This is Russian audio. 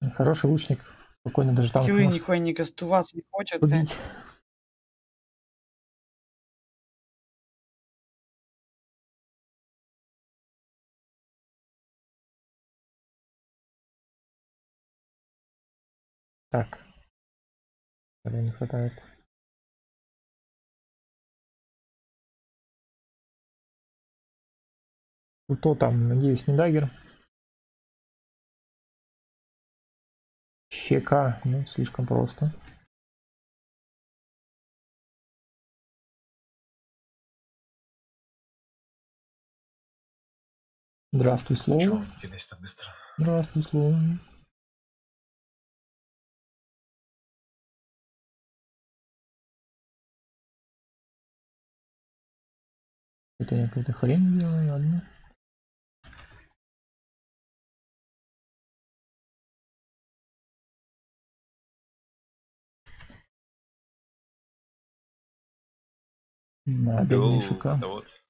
Хороший лучник. Спокойно даже танк Скиллы может нихуя не кастуваться не хочет, блядь. убить. Так. Этого не хватает. Кто там? Надеюсь, не дагер. Щека. Ну, слишком просто. Здравствуй, Чего слово. он кидается так быстро? Здравствуй, слово. Это я какую-то хрень делаю, ладно. На, дай мне Гоу, шика. это вот.